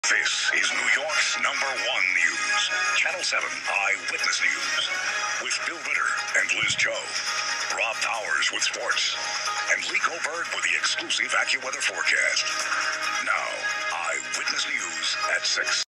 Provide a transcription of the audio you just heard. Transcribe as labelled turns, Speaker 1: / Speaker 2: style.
Speaker 1: This is New York's #1 news. Channel 7 Eyewitness News. With Bill Vitter and Liz Cho. Rob Powers with sports. And Lee Goldberg with the exclusive AccuWeather forecast. Now, Eyewitness News at 6.